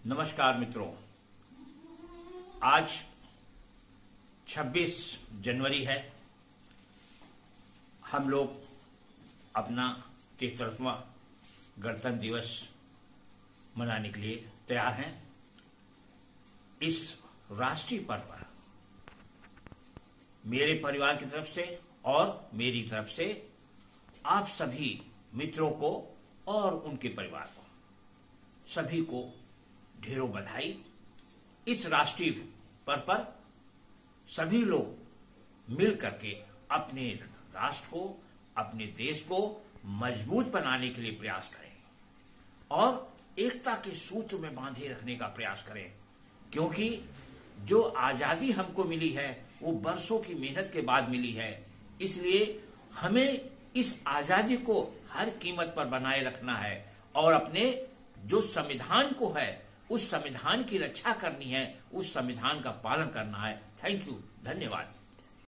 नमस्कार मित्रों, आज 26 जनवरी है। हम लोग अपना 73वां गणतंत्र दिवस मनाने के लिए तैयार हैं। इस राष्ट्रीय पर्व पर मेरे परिवार की तरफ से और मेरी तरफ से आप सभी मित्रों को और उनके परिवार को सभी को ढेरों बधाई। इस राष्ट्रीय पर्व पर सभी लोग मिल करके अपने राष्ट्र को, अपने देश को मजबूत बनाने के लिए प्रयास करें और एकता के सूत्र में बांधे रखने का प्रयास करें, क्योंकि जो आजादी हमको मिली है वो बरसों की मेहनत के बाद मिली है। इसलिए हमें इस आजादी को हर कीमत पर बनाए रखना है और अपने जो संविधान को है उस संविधान की रक्षा करनी है, उस संविधान का पालन करना है। थैंक यू, धन्यवाद।